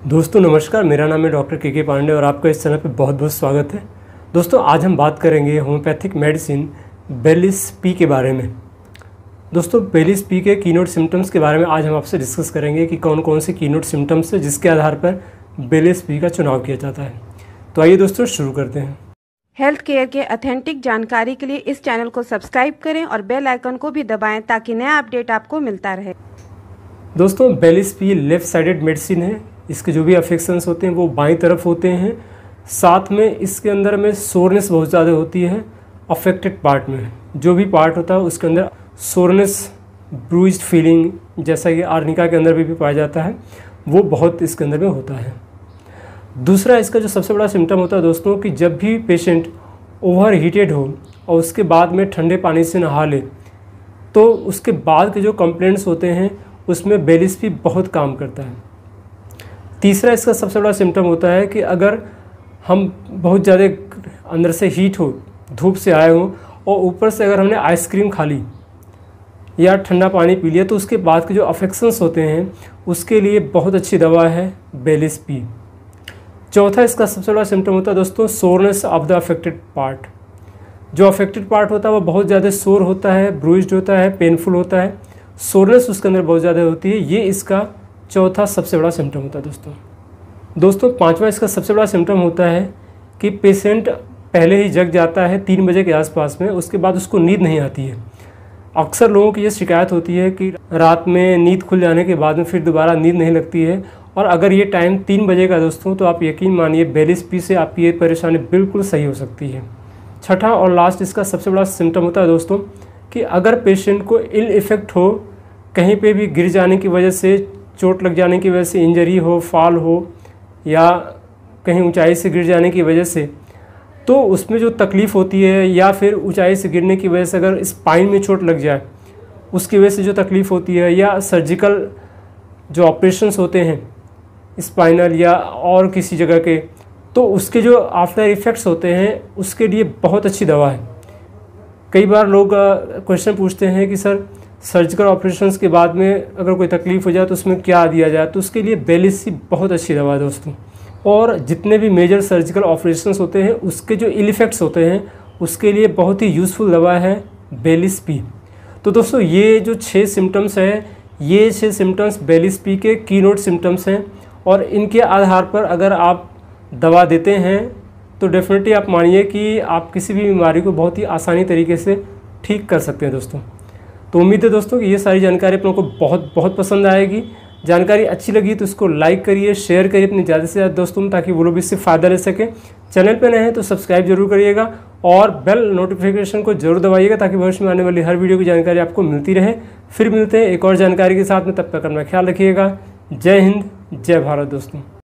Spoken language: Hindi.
दोस्तों नमस्कार, मेरा नाम है डॉक्टर के पांडे और आपका इस चैनल पे बहुत बहुत स्वागत है। दोस्तों आज हम बात करेंगे होम्योपैथिक मेडिसिन बेलिस पी के बारे में। दोस्तों बेलिस पी के कीनोट सिम्टम्स के बारे में आज हम आपसे डिस्कस करेंगे कि कौन कौन से कीनोट सिम्टम्स है जिसके आधार पर बेलिस पी का चुनाव किया जाता है। तो आइए दोस्तों शुरू करते हैं। हेल्थ केयर के ऑथेंटिक जानकारी के लिए इस चैनल को सब्सक्राइब करें और बेल आइकन को भी दबाएं ताकि नया अपडेट आपको मिलता रहे। दोस्तों Bellis P left sided medicine है। इसके जो भी अफेक्शंस होते हैं वो बाईं तरफ होते हैं। साथ में इसके अंदर में सोरनेस बहुत ज़्यादा होती है। अफेक्टेड पार्ट में जो भी पार्ट होता है उसके अंदर सोरनेस, ब्रूइज्ड फीलिंग जैसा कि आर्निका के अंदर भी पाया जाता है, वो बहुत इसके अंदर में होता है। दूसरा इसका जो सबसे बड़ा सिम्टम होता है दोस्तों कि जब भी पेशेंट ओवर हीटेड हो और उसके बाद में ठंडे पानी से नहा ले तो उसके बाद के जो कंप्लेंट्स होते हैं उसमें बेलिस पी बहुत काम करता है। तीसरा इसका सबसे बड़ा सिम्टम होता है कि अगर हम बहुत ज़्यादा अंदर से हीट हो, धूप से आए हों और ऊपर से अगर हमने आइसक्रीम खा ली या ठंडा पानी पी लिया तो उसके बाद के जो अफेक्शंस होते हैं उसके लिए बहुत अच्छी दवा है बेलिस पी। चौथा इसका सबसे बड़ा सिम्टम होता है दोस्तों soreness of the affected part. जो अफेक्टेड पार्ट होता है वो बहुत ज़्यादा सोर होता है, ब्रूइज्ड होता है, पेनफुल होता है, सोरनेस उसके अंदर बहुत ज़्यादा होती है। ये इसका चौथा सबसे बड़ा सिम्टम होता है दोस्तों पांचवा इसका सबसे बड़ा सिम्टम होता है कि पेशेंट पहले ही जग जाता है 3 बजे के आसपास में, उसके बाद उसको नींद नहीं आती है। अक्सर लोगों की ये शिकायत होती है कि रात में नींद खुल जाने के बाद में फिर दोबारा नींद नहीं लगती है, और अगर ये टाइम 3 बजे का दोस्तों तो आप यकीन मानिए बेलिस पी से आपकी ये परेशानी बिल्कुल सही हो सकती है। छठा और लास्ट इसका सबसे बड़ा सिम्टम होता है दोस्तों कि अगर पेशेंट को इल इफ़ेक्ट हो, कहीं पे भी गिर जाने की वजह से, चोट लग जाने की वजह से, इंजरी हो, फॉल हो या कहीं ऊंचाई से गिर जाने की वजह से, तो उसमें जो तकलीफ़ होती है या फिर ऊंचाई से गिरने की वजह से अगर स्पाइन में चोट लग जाए उसकी वजह से जो तकलीफ़ होती है, या सर्जिकल जो ऑपरेशंस होते हैं स्पाइनल या और किसी जगह के, तो उसके जो आफ्टर इफ़ेक्ट्स होते हैं उसके लिए बहुत अच्छी दवा है। कई बार लोग क्वेश्चन पूछते हैं कि सर सर्जिकल ऑपरेशंस के बाद में अगर कोई तकलीफ़ हो जाए तो उसमें क्या दिया जाए, तो उसके लिए बेलिस पी बहुत अच्छी दवा है दोस्तों। और जितने भी मेजर सर्जिकल ऑपरेशंस होते हैं उसके जो इल इफ़ेक्ट्स होते हैं उसके लिए बहुत ही यूज़फुल दवा है बेलिस पी। तो दोस्तों ये जो 6 सिम्टम्स हैं, ये 6 सिम्टम्स बेलिस पी के कीनोट सिम्टम्स हैं, और इनके आधार पर अगर आप दवा देते हैं तो डेफिनेटली आप मानिए कि आप किसी भी बीमारी को बहुत ही आसानी तरीके से ठीक कर सकते हैं दोस्तों। तो उम्मीद है दोस्तों कि ये सारी जानकारी आप लोगों को बहुत बहुत पसंद आएगी। जानकारी अच्छी लगी तो इसको लाइक करिए, शेयर करिए अपने ज़्यादा से ज़्यादा दोस्तों में, ताकि वो लोग इससे फ़ायदा ले सकें। चैनल पे नए हैं तो सब्सक्राइब जरूर करिएगा और बेल नोटिफिकेशन को जरूर दबाइएगा ताकि भविष्य में आने वाली हर वीडियो की जानकारी आपको मिलती रहे। फिर मिलते हैं एक और जानकारी के साथ में, तब तक अपना ख्याल रखिएगा। जय हिंद, जय भारत दोस्तों।